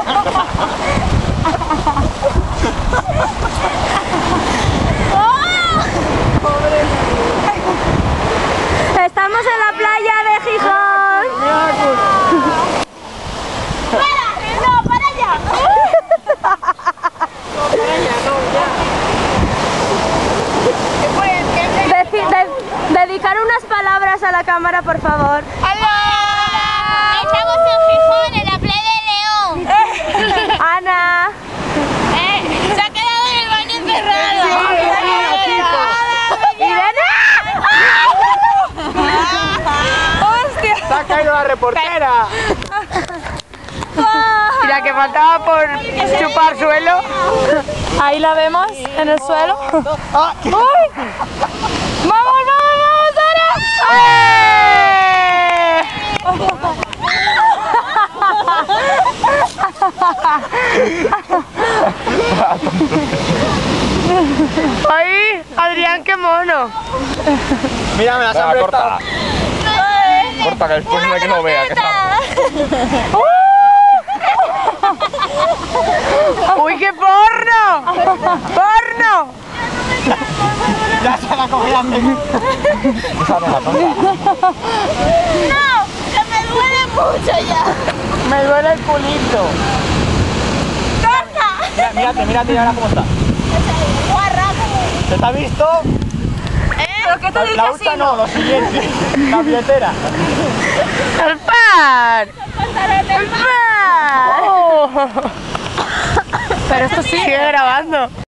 Estamos en la playa de Gijón. ¡No, para allá! Dedicar unas palabras a la cámara, por favor. ¡Hola! Estamos en Gijón, en la playa de León. Ana. Se ha quedado en el baño encerrado. Irene. ¡Hostia! ¡Se ha caído la reportera! Y la que faltaba por chupar suelo. Ahí la vemos, en el suelo. ¡Uy! ¡Vamos, Ana! ¡Ay, Adrián, qué mono! Mira, me las han prestado. Corta, que después no hay que no vea que está. ¡Uy, qué porno! ¡Porno! Ya se la cogían de mí. Esa no la tonta. ¡No! ¡Que me duele mucho ya! Me duele el culito. ¡Corta! Mírate ahora cómo está. ¿Se te ha visto? ¿Pero qué te dice La así? hucha no, lo siguiente. La billetera. ¡El par! ¡El par! Pero esto sigue grabando.